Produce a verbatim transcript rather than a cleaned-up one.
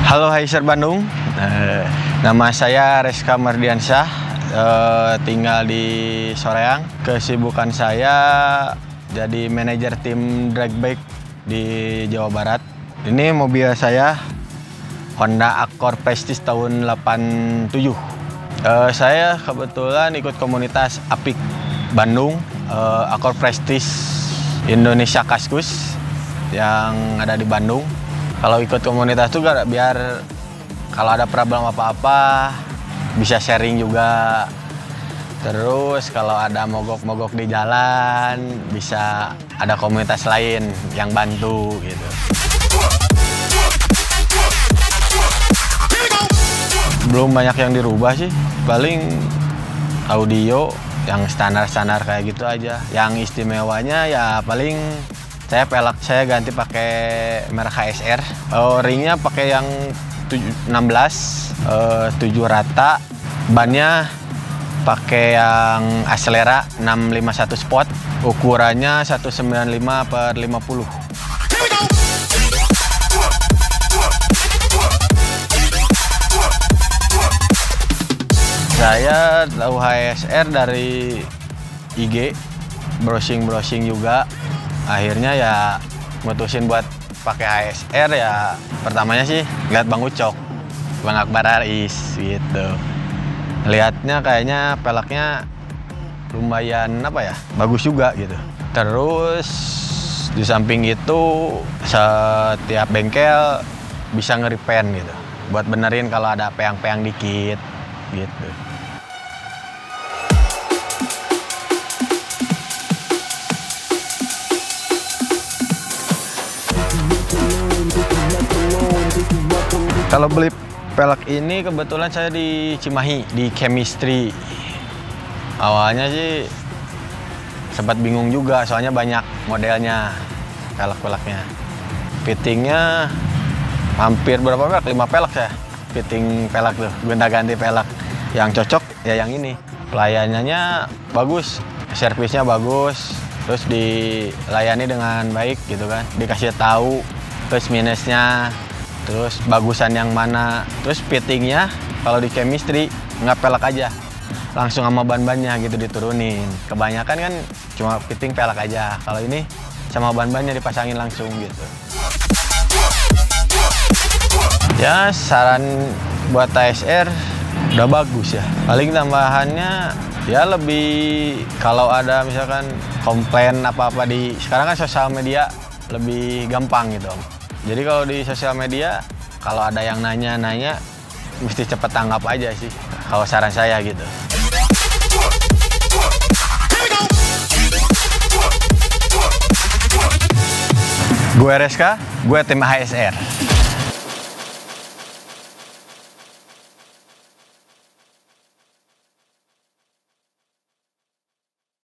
Halo Haiser Bandung, eh, nama saya Reska Mardiansyah, eh, tinggal di Soreang. Kesibukan saya jadi manajer tim drag bike di Jawa Barat. Ini mobil saya Honda Accord Prestige tahun delapan tujuh. Eh, saya kebetulan ikut komunitas Apik Bandung, eh, Accord Prestige Indonesia Kaskus yang ada di Bandung. Kalau ikut komunitas itu biar kalau ada problem apa-apa bisa sharing juga. Terus kalau ada mogok-mogok di jalan bisa ada komunitas lain yang bantu gitu. Belum banyak yang dirubah sih, paling audio yang standar-standar kayak gitu aja. Yang istimewanya ya paling saya pelak saya ganti pakai merek H S R. Oh, ringnya pakai yang enam belas, uh, tujuh rata. Bannya pakai yang Acelera enam lima satu sport. Ukurannya seratus sembilan puluh lima per lima puluh. Saya tahu H S R dari I G, browsing-browsing juga. Akhirnya ya mutusin buat pakai H S R. Ya pertamanya sih lihat Bang Ucok, Bang Akbar Aris gitu. Lihatnya kayaknya peleknya lumayan apa ya, bagus juga gitu. Terus di samping itu setiap bengkel bisa nge-repaint gitu, buat benerin kalau ada peang-peang dikit gitu. Kalau beli pelek ini kebetulan saya di Cimahi, di Chemistry. Awalnya sih sempat bingung juga, soalnya banyak modelnya pelek-peleknya. Fittingnya hampir berapa pelek? lima pelek saya. Fitting pelek tuh, gonta-ganti pelek. Yang cocok ya yang ini. Pelayanannya bagus, servisnya bagus, terus dilayani dengan baik gitu kan. Dikasih tahu plus minusnya. Terus bagusan yang mana, terus fittingnya kalau di Chemistry nggak pelek aja, langsung sama ban-bannya gitu diturunin. Kebanyakan kan cuma fitting pelek aja, kalau ini sama ban-bannya dipasangin langsung gitu. Ya saran buat H S R udah bagus ya, paling tambahannya ya lebih kalau ada misalkan komplain apa-apa di sekarang kan sosial media lebih gampang gitu. Jadi kalau di sosial media, kalau ada yang nanya-nanya, mesti cepet tanggap aja sih, kalau saran saya gitu. Gue Reska, gue tim H S R.